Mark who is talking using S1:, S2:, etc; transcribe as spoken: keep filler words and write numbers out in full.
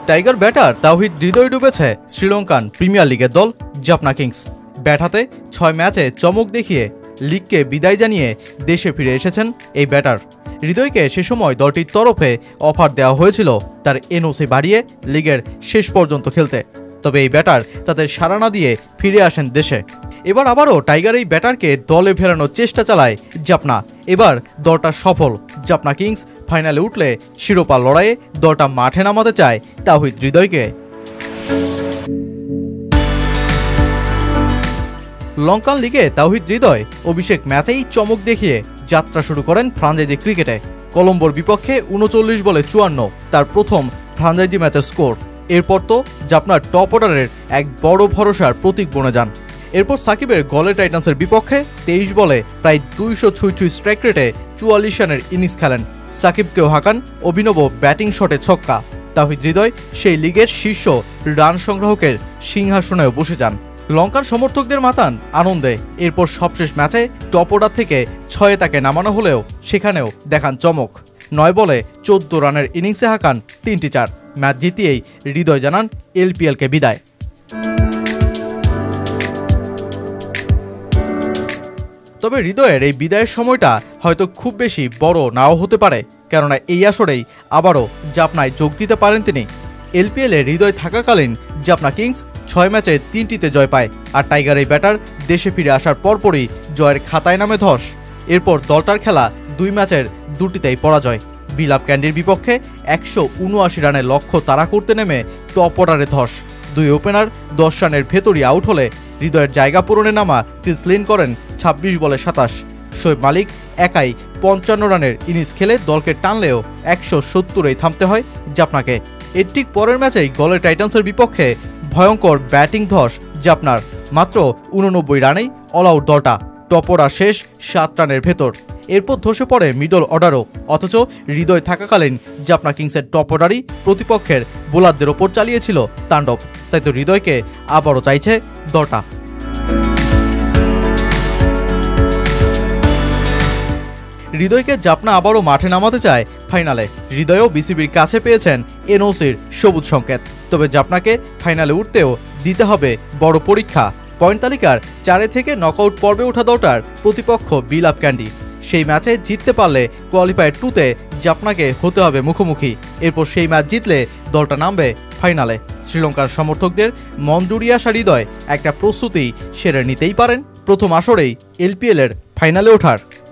S1: Tiger batter Towhid Hridoy ডুবেছে Sri Lankan premier লিগের দল Jaffna Kings. Bat হাতে ছয় ম্যাচে চমক দেখিয়ে লিগকে বিদায় জানিয়ে দেশে ফিরে এসেছেন এই ব্যাটার। হৃদয়কে সে সময় দলটির তরফে অফার দেওয়া হয়েছিল তার এনওসি বাড়িয়ে লিগের শেষ পর্যন্ত খেলতে, তবে এই ব্যাটার তাদের সাড়া না দিয়ে ফিরে আসেন দেশে। এবার আবারও টাইগার এই ব্যাটারকে দলে ফেরানোর চেষ্টা চালায় জাফনা। এবার দলটা সফল। জাফনা কিংস ফাইনালে উঠলে শিরোপা লড়াইয়ে দলটা মাঠে নামাতে চায় তাওহিদ হৃদয়কে। লঙ্কান লিগে তাওহিদ হৃদয় অভিষেক ম্যাচেই চমক দেখিয়ে যাত্রা শুরু করেন ফ্রাঞ্চাইজি ক্রিকেটে। কলম্বোর বিপক্ষে উনচল্লিশ বলে চুয়ান্ন তার প্রথম ফ্রাঞ্চাইজি ম্যাচের স্কোর। এরপর তো জাফনার টপ অর্ডারের এক বড় ভরসার প্রতীক বনে যান। এরপর সাকিবের গলে টাইটান্সের বিপক্ষে তেইশ বলে প্রায় দুইশো ছুঁই ছুঁই স্ট্রাইক রেটে চুয়াল্লিশ রানের ইনিংস খেলেন। সাকিবকেও হাঁকান অভিনব ব্যাটিং শটে ছক্কা। তাওহিদ হৃদয় সেই লিগের শীর্ষ রান সংগ্রাহকের সিংহাসনেও বসে যান। লঙ্কার সমর্থকদের মাতান আনন্দে। এরপর সবশেষ ম্যাচে টপ অর্ডার থেকে ছয়ে তাকে নামানো হলেও সেখানেও দেখান চমক। নয় বলে চোদ্দ রানের ইনিংসে হাঁকান তিনটি চার। ম্যাচ জিতিয়েই হৃদয় জানান এলপিএলকে বিদায়। তবে হৃদয়ের এই বিদায়ের সময়টা হয়তো খুব বেশি বড় নাও হতে পারে, কেননা এই আসরেই আবারও জাফনায় যোগ দিতে পারেন তিনি। এলপিএলে হৃদয় থাকাকালীন জাফনা কিংস ছয় ম্যাচে তিনটিতে জয় পায়, আর টাইগার এই ব্যাটার দেশে ফিরে আসার পরপরই জয়ের খাতায় নামে ধস। এরপর দলটার খেলা দুই ম্যাচের দুটিতেই পরাজয়। বিলাপ ক্যান্ডির বিপক্ষে একশো উনআশি রানের লক্ষ্য তাড়া করতে নেমে টপ অর্ডারে ধস। দুই ওপেনার দশ রানের ভেতরই আউট হলে হৃদয়ের জায়গা পূরণে নামা ক্রিস লিন করেন ছাব্বিশ বলে সাতাশ। শোয়েব মালিক একাই পঞ্চান্ন রানের ইনিংস খেলে দলকে টানলেও একশো সত্তরেই থামতে হয় জাফনাকে। এর ঠিক পরের ম্যাচেই গলে টাইটান্সের বিপক্ষে ভয়ঙ্কর ব্যাটিং ধস জাফনার। মাত্র উননব্বই রানেই অল আউট দলটা। টপ অর্ডার শেষ সাত রানের ভেতর। এরপর ধসে পড়ে মিডল অর্ডারও। অথচ হৃদয় থাকাকালীন জাফনা কিংসের টপ অর্ডারই প্রতিপক্ষের বোলারদের ওপর চালিয়েছিল তাণ্ডব। তাই তো হৃদয়কে আবারও চাইছে দলটা। হৃদয়কে জাফনা আবারও মাঠে নামাতে চায় ফাইনালে। হৃদয়ও বিসিবির কাছে পেয়েছেন এনওসির সবুজ সংকেত। তবে জাফনাকে ফাইনালে উঠতেও দিতে হবে বড় পরীক্ষা। পয়েন্ট তালিকার চারে থেকে নকআউট পর্বে ওঠা দলটার প্রতিপক্ষ বিলাপ ক্যান্ডি। সেই ম্যাচে জিততে পারলে কোয়ালিফায়ার টুতে জাফনাকে হতে হবে মুখোমুখি। এরপর সেই ম্যাচ জিতলে দলটা নামবে ফাইনালে। শ্রীলঙ্কার সমর্থকদের মন জুড়িয়ে আসা হৃদয় একটা প্রস্তুতি সেরে নিতেই পারেন প্রথম আসরেই এলপিএলের ফাইনালে ওঠার।